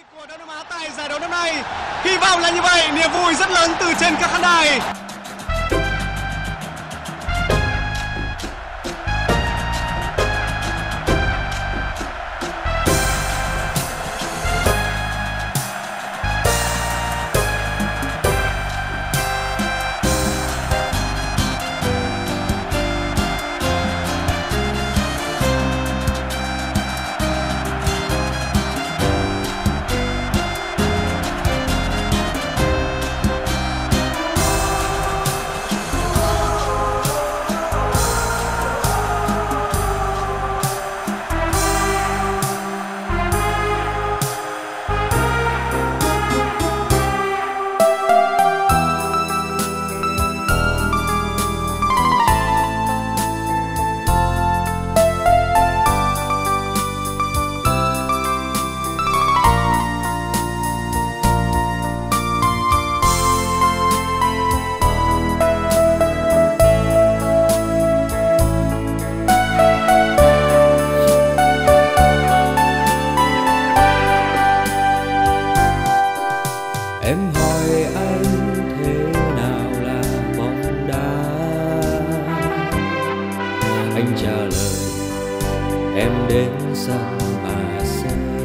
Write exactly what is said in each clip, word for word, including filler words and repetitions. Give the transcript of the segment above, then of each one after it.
của Đông Nam Á tại giải đấu năm nay. Hy vọng là như vậy, niềm vui rất lớn từ trên các khán đài. Em hỏi anh thế nào là bóng đá, anh trả lời em đến sân mà xem,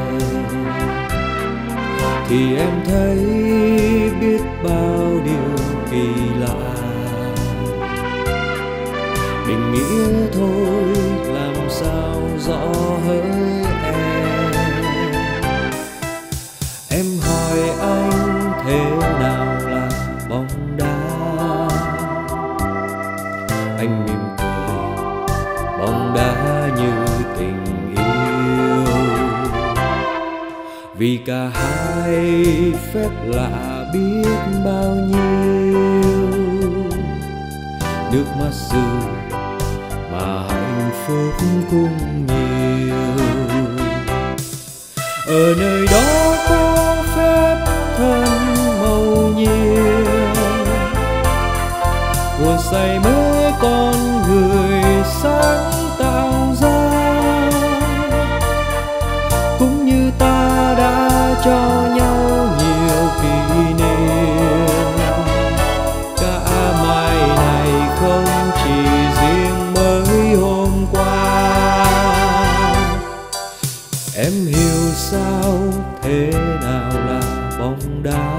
thì em thấy biết bao điều kỳ lạ. Định nghĩa thôi làm sao rõ hỡi em. Em hỏi anh thế nào là bóng đá, anh mỉm cười, bóng đá như tình yêu. Vì cả hai phép lạ biết bao nhiêu, nước mắt rơi mà hạnh phúc cũng nhiều. Ở nơi đó có phép thân màu nhiệm, nguồn say mê con người sáng tạo ra, cũng như ta đã cho nhau nhiều kỷ niệm. Cả mai này không chỉ riêng mới hôm qua. Em hiểu sao thế nào là bóng đá,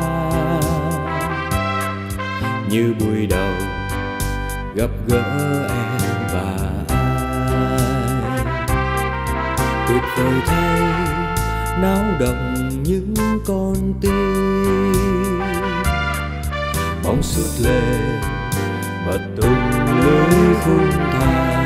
như buổi đầu gặp gỡ em và ai. Tuyệt vời thay náo động những con tim, bóng sút lên mật tung lưới khung thành.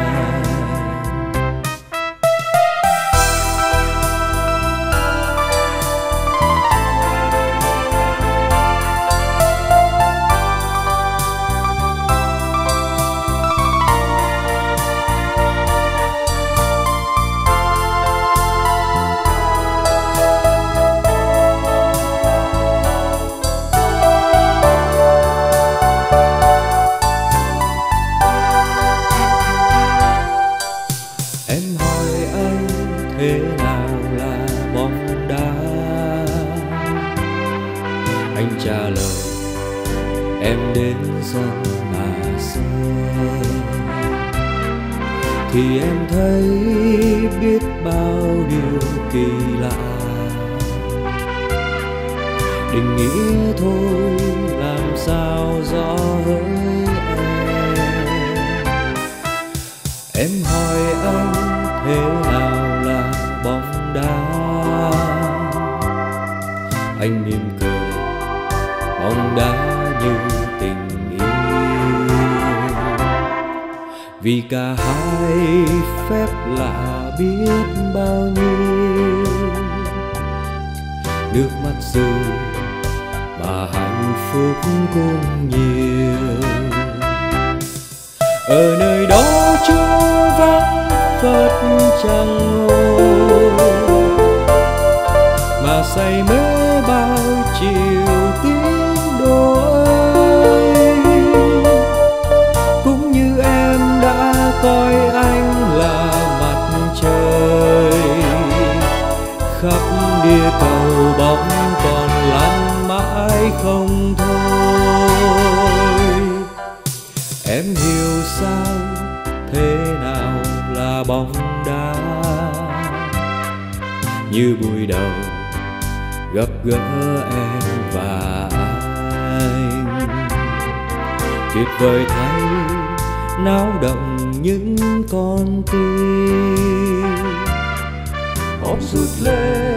Em hỏi anh thế nào là bóng đá, anh trả lời em đến sân mà xem, thì em thấy biết bao điều kỳ lạ. Định nghĩa thôi làm sao rõ hỡi em. Em hỏi anh thế nào là bóng đá, anh mỉm cười, bóng đá như tình yêu. Vì cả hai phép lạ biết bao nhiêu, nước mắt rơi mà hạnh phúc cũng nhiều. Ở nơi đó trống vắng phật chẳng ngồi, mà say mê bao chiều tiếng đô ơi. Cũng như em đã coi anh là mặt trời, khắp địa cầu bóng còn lăn mãi không thôi. Em hiểu sao thế nào là bóng đá, như buổi đầu gặp gỡ em và anh. Tuyệt vời thay náo động những con tim, bóng rút lên